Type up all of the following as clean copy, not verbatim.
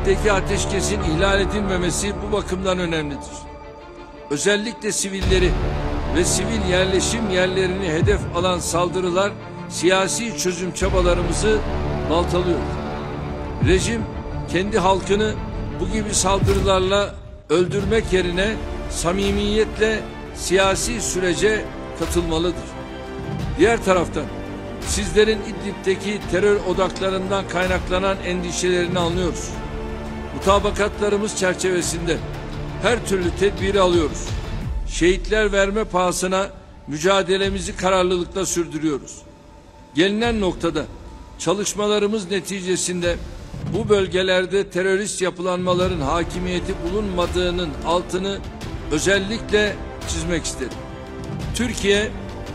İdlib'deki ateşkesin ihlal edilmemesi bu bakımdan önemlidir. Özellikle sivilleri ve sivil yerleşim yerlerini hedef alan saldırılar siyasi çözüm çabalarımızı baltalıyor. Rejim kendi halkını bu gibi saldırılarla öldürmek yerine samimiyetle siyasi sürece katılmalıdır. Diğer taraftan sizlerin İdlib'deki terör odaklarından kaynaklanan endişelerini anlıyoruz. Mutabakatlarımız çerçevesinde her türlü tedbiri alıyoruz. Şehitler verme pahasına mücadelemizi kararlılıkla sürdürüyoruz. Gelinen noktada çalışmalarımız neticesinde bu bölgelerde terörist yapılanmaların hakimiyeti bulunmadığının altını özellikle çizmek isterim. Türkiye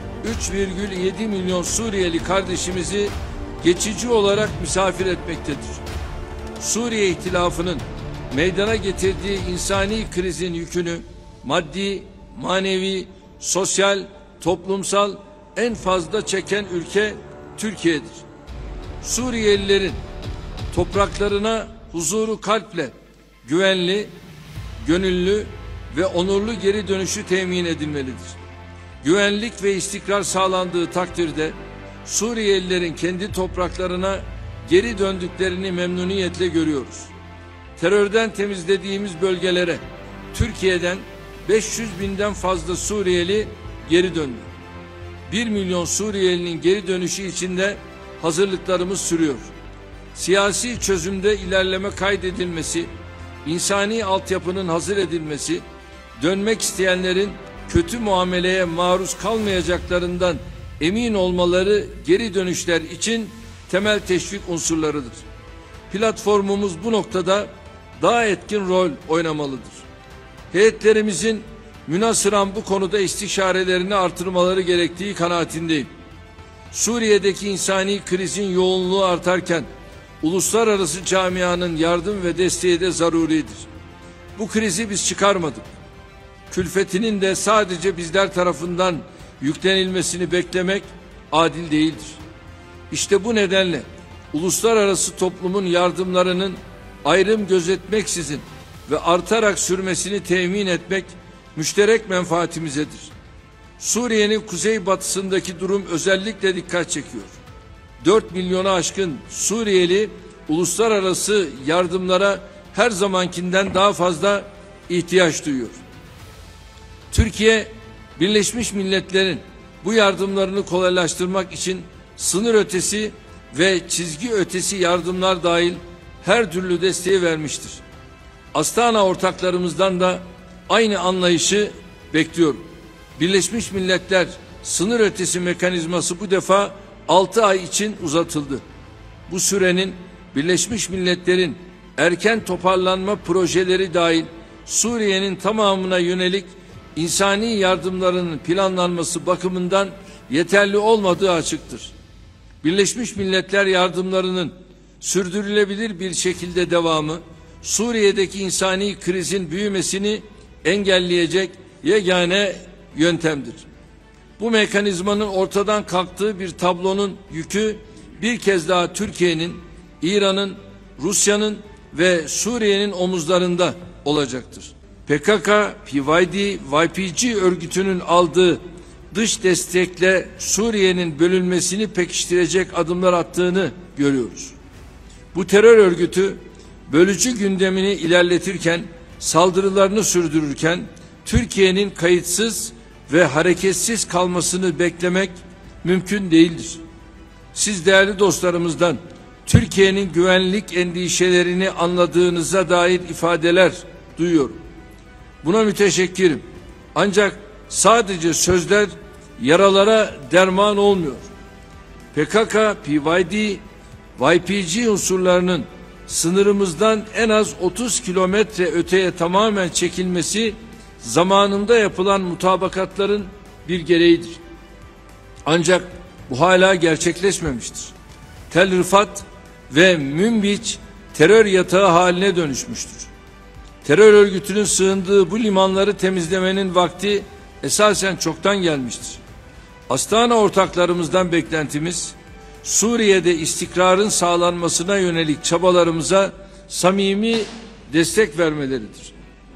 3,7 milyon Suriyeli kardeşimizi geçici olarak misafir etmektedir. Suriye İhtilafı'nın meydana getirdiği insani krizin yükünü maddi, manevi, sosyal, toplumsal en fazla çeken ülke Türkiye'dir. Suriyelilerin topraklarına huzuru kalple, güvenli, gönüllü ve onurlu geri dönüşü temin edilmelidir. Güvenlik ve istikrar sağlandığı takdirde Suriyelilerin kendi topraklarına geri döndüklerini memnuniyetle görüyoruz. Terörden temizlediğimiz bölgelere Türkiye'den 500 binden fazla Suriyeli geri döndü. 1 milyon Suriyelinin geri dönüşü için de hazırlıklarımız sürüyor. Siyasi çözümde ilerleme kaydedilmesi, insani altyapının hazır edilmesi, dönmek isteyenlerin kötü muameleye maruz kalmayacaklarından emin olmaları geri dönüşler için temel teşvik unsurlarıdır. Platformumuz bu noktada daha etkin rol oynamalıdır. Heyetlerimizin münasıran bu konuda istişarelerini artırmaları gerektiği kanaatindeyim. Suriye'deki insani krizin yoğunluğu artarken uluslararası camianın yardım ve desteği de zaruridir. Bu krizi biz çıkarmadık. Külfetinin de sadece bizler tarafından yüklenilmesini beklemek adil değildir. İşte bu nedenle uluslararası toplumun yardımlarının ayrım gözetmeksizin ve artarak sürmesini temin etmek müşterek menfaatimizedir. Suriye'nin kuzeybatısındaki durum özellikle dikkat çekiyor. 4 milyona aşkın Suriyeli uluslararası yardımlara her zamankinden daha fazla ihtiyaç duyuyor. Türkiye, Birleşmiş Milletler'in bu yardımlarını kolaylaştırmak için sınır ötesi ve çizgi ötesi yardımlar dahil her türlü desteği vermiştir. Astana ortaklarımızdan da aynı anlayışı bekliyorum. Birleşmiş Milletler sınır ötesi mekanizması bu defa 6 ay için uzatıldı. Bu sürenin Birleşmiş Milletler'in erken toparlanma projeleri dahil Suriye'nin tamamına yönelik insani yardımlarının planlanması bakımından yeterli olmadığı açıktır. Birleşmiş Milletler yardımlarının sürdürülebilir bir şekilde devamı, Suriye'deki insani krizin büyümesini engelleyecek yegane yöntemdir. Bu mekanizmanın ortadan kalktığı bir tablonun yükü bir kez daha Türkiye'nin, İran'ın, Rusya'nın ve Suriye'nin omuzlarında olacaktır. PKK, PYD, YPG örgütünün aldığı dış destekle Suriye'nin bölünmesini pekiştirecek adımlar attığını görüyoruz. Bu terör örgütü bölücü gündemini ilerletirken, saldırılarını sürdürürken Türkiye'nin kayıtsız ve hareketsiz kalmasını beklemek mümkün değildir. Siz değerli dostlarımızdan Türkiye'nin güvenlik endişelerini anladığınıza dair ifadeler duyuyorum. Buna müteşekkirim. Ancak sadece sözler yaralara derman olmuyor. PKK, PYD, YPG unsurlarının sınırımızdan en az 30 kilometre öteye tamamen çekilmesi zamanında yapılan mutabakatların bir gereğidir. Ancak bu hala gerçekleşmemiştir. Tel Rifat ve Münbiç terör yatağı haline dönüşmüştür. Terör örgütünün sığındığı bu limanları temizlemenin vakti esasen çoktan gelmiştir. Astana ortaklarımızdan beklentimiz Suriye'de istikrarın sağlanmasına yönelik çabalarımıza samimi destek vermeleridir.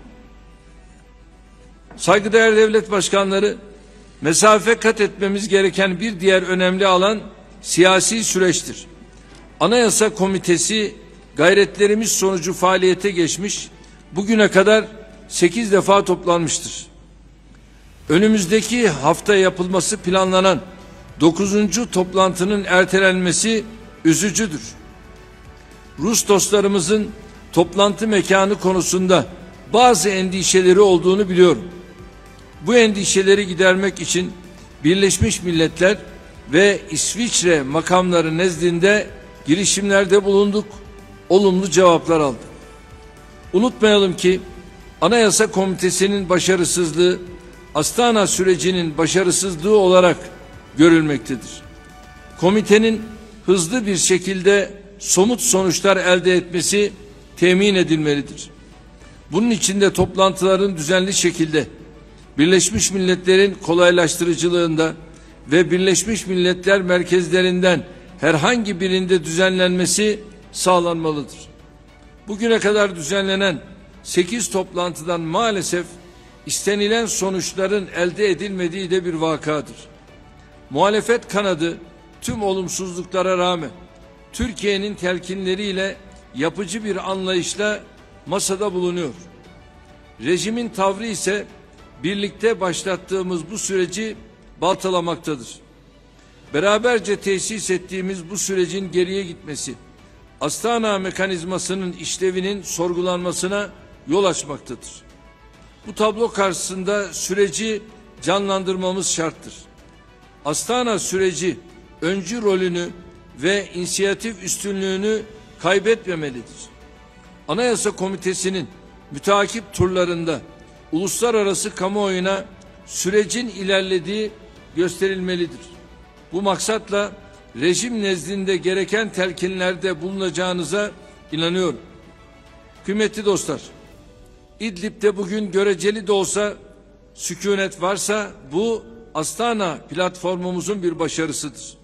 Saygıdeğer devlet başkanları, mesafe kat etmemiz gereken bir diğer önemli alan siyasi süreçtir. Anayasa Komitesi gayretlerimiz sonucu faaliyete geçmiş, bugüne kadar 8 defa toplanmıştır. Önümüzdeki hafta yapılması planlanan 9. toplantının ertelenmesi üzücüdür. Rus dostlarımızın toplantı mekanı konusunda bazı endişeleri olduğunu biliyorum. Bu endişeleri gidermek için Birleşmiş Milletler ve İsviçre makamları nezdinde girişimlerde bulunduk, olumlu cevaplar aldık. Unutmayalım ki Anayasa Komitesi'nin başarısızlığı Astana sürecinin başarısızlığı olarak görülmektedir. Komitenin hızlı bir şekilde somut sonuçlar elde etmesi temin edilmelidir. Bunun için de toplantıların düzenli şekilde Birleşmiş Milletler'in kolaylaştırıcılığında ve Birleşmiş Milletler merkezlerinden herhangi birinde düzenlenmesi sağlanmalıdır. Bugüne kadar düzenlenen 8 toplantıdan maalesef istenilen sonuçların elde edilmediği de bir vakadır. Muhalefet kanadı tüm olumsuzluklara rağmen Türkiye'nin telkinleriyle yapıcı bir anlayışla masada bulunuyor. Rejimin tavrı ise birlikte başlattığımız bu süreci baltalamaktadır. Beraberce tesis ettiğimiz bu sürecin geriye gitmesi, Astana mekanizmasının işlevinin sorgulanmasına yol açmaktadır. Bu tablo karşısında süreci canlandırmamız şarttır. Astana süreci öncü rolünü ve inisiyatif üstünlüğünü kaybetmemelidir. Anayasa Komitesi'nin müteakip turlarında uluslararası kamuoyuna sürecin ilerlediği gösterilmelidir. Bu maksatla rejim nezdinde gereken telkinlerde bulunacağınıza inanıyorum. Kıymetli dostlar, İdlib'de bugün göreceli de olsa sükunet varsa bu Astana platformumuzun bir başarısıdır.